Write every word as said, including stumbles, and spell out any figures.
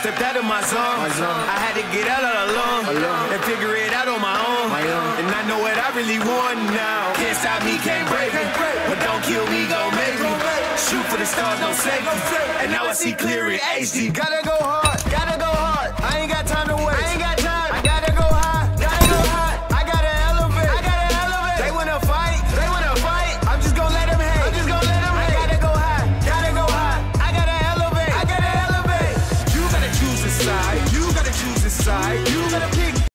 stepped out of my zone. My zone. I had to get out all alone, Alone. and figure it out on my own. My own. And I know what I really want now. Can't stop me, can't break me. But don't kill me, gon' make me. Shoot for the stars, don't save me. And now I see clear in H D. Gotta go hard.